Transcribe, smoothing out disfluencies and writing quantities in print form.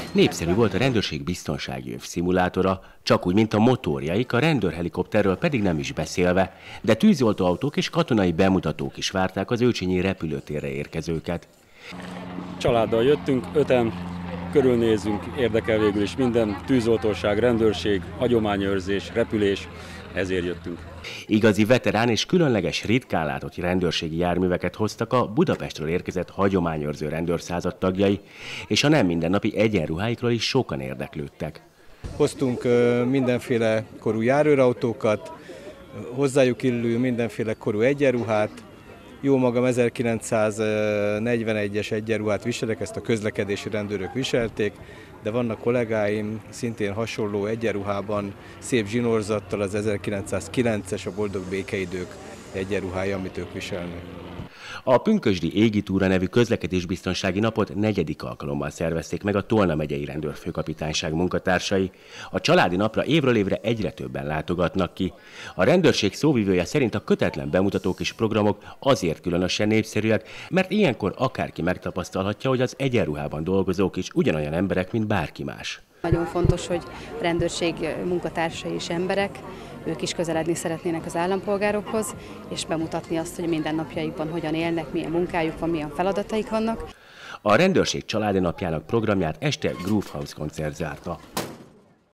Népszerű volt a rendőrség biztonsági öv szimulátora, csak úgy, mint a motorjaik, a rendőrhelikopterről pedig nem is beszélve, de tűzoltóautók és katonai bemutatók is várták az őcsényi repülőtérre érkezőket. Családdal jöttünk, 5-en, körülnézünk, érdekel végül is minden, tűzoltóság, rendőrség, hagyományőrzés, repülés, ezért jöttünk. Igazi veterán és különleges, ritkán látott rendőrségi járműveket hoztak a Budapestről érkezett hagyományőrző rendőrszázad tagjai, és a nem mindennapi egyenruháikról is sokan érdeklődtek. Hoztunk mindenféle korú járőrautókat, hozzájuk illő mindenféle korú egyenruhát. Jó magam 1941-es egyenruhát viselek, ezt a közlekedési rendőrök viselték, de vannak kollégáim szintén hasonló egyenruhában, szép zsinórzattal, az 1909-es a boldog békeidők egyenruhája, amit ők viselnek. A Pünkösdi Égitúra nevű közlekedésbiztonsági napot 4. alkalommal szervezték meg a Tolna megyei rendőrfőkapitányság munkatársai. A családi napra évről évre egyre többen látogatnak ki. A rendőrség szóvivője szerint a kötetlen bemutatók és programok azért különösen népszerűek, mert ilyenkor akárki megtapasztalhatja, hogy az egyenruhában dolgozók is ugyanolyan emberek, mint bárki más. Nagyon fontos, hogy a rendőrség munkatársai is emberek, ők is közeledni szeretnének az állampolgárokhoz, és bemutatni azt, hogy mindennapjaikban hogyan élnek, milyen munkájuk van, milyen feladataik vannak. A rendőrség családi napjának programját este Groove House koncert zárta.